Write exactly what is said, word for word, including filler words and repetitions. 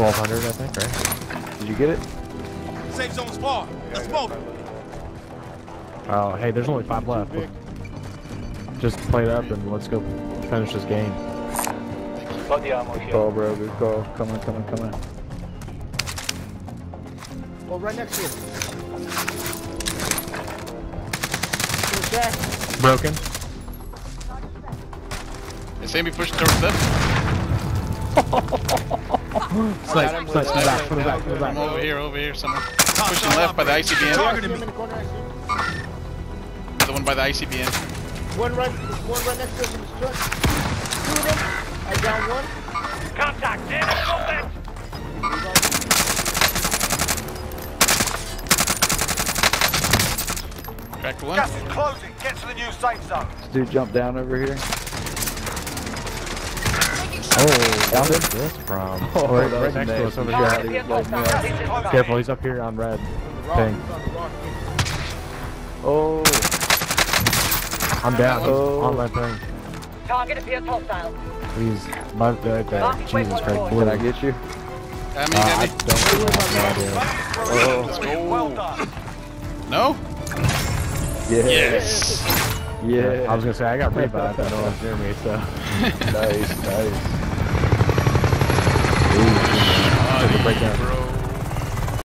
twelve hundred, I think, right? Did you get it? Safe zone's far. Let's move. Oh, hey, there's only five left. Just play it up and let's go finish this game. Got the ammo here. Call, bro. Good call. Come on, come on, come on. Oh, right next to you. Broken. They see me pushing towards left. Snipe, snipe, from the back, from the back, from the I'm back. over here, over here somewhere. Pushing left by the I C B N. Targeting me. The one by the I C B N. One right, one right next to us in the truck. Two of them. I down one. Contact, damn it, contact! Cracked one. Gas is closing. Get to the new safe zone. This dude jumped down over here. Oh, where's this from? Oh, right, that right was next to us over nasty. here. He was lighting me up. Careful, he's up here on red. Ping. Oh, I'm down. Oh. On red ping. Target appears hostile. Please. My, right there. Jesus Christ. can I get you? Got me, Uh, I got me. don't have no idea. Oh, Let's go. Well done. No? yeah. Yes. Yeah. I was gonna say, I got revived. I know it's near me, so. Nice, nice. Ooh. Shotty, break down. bro.